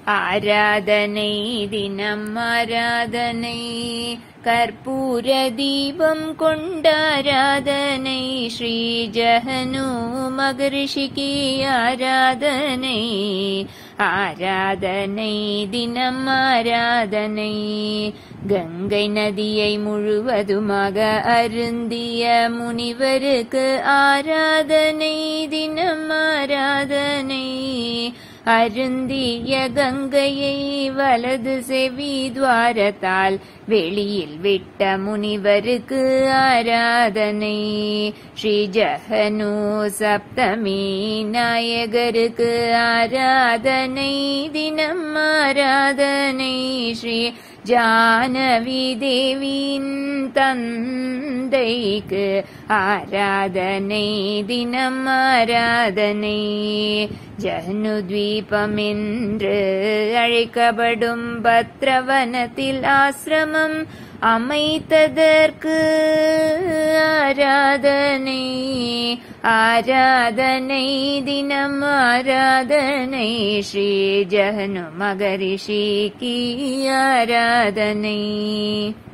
ஆராதனை தினம் ஆராதனை கற்பூர தீபம் கொண்டாராதனை ஸ்ரீ ஜஹனு மகரிஷிக்கு ஆராதனை ஆராதனை தினம் ஆராதனை கங்கை நதியை முழுவதுமாக அருந்திய முனிவருக்கு ஆராதனை தினம் ஆராதனை அருந்திய கங்கையை வலது செவி துவாரத்தால் வெளியில் விட்ட முனிவருக்கு ஆராதனை ஸ்ரீ ஜஹனு சப்தமி நாயகருக்கு ஆராதனை தினம் ஆராதனை ஸ்ரீ ஜானவி தேவியின் தந்தைக்கு ஆராதனை தினம் ஆராதனை ஜஹ்னு தீபம் என்று அழைக்கப்படும் பத்ரவனத்தில் ஆசிரமம் அமைத்ததற்கு ஆராதனை ஆராதனை தினம் ஆராதனை ஸ்ரீ ஜஹனு மகரிஷிக்கு ஆராதனை.